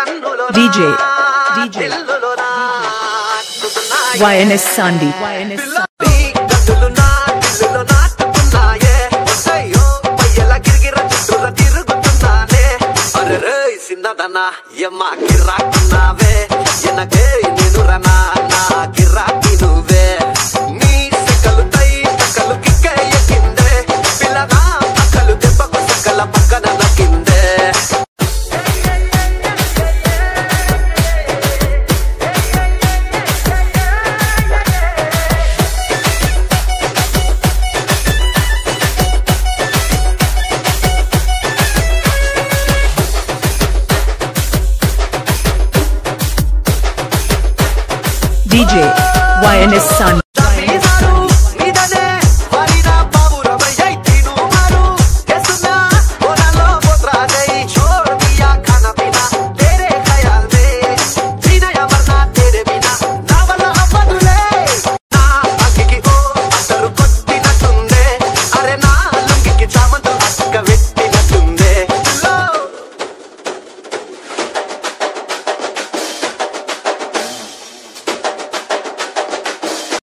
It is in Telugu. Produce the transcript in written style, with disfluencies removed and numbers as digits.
DJ YNS Sandy చిన్నదనా యమ్మ కిరాకున్నావే ఎనకే నిదురనా నా కిరాకి నువ్వే నీ సకలు తై సకలు కిక్కే ఎక్కిందే పిల్లగా పక్కలు దెబ్బకు సకల పక్కన నక్కిందే DJ YNS Sandy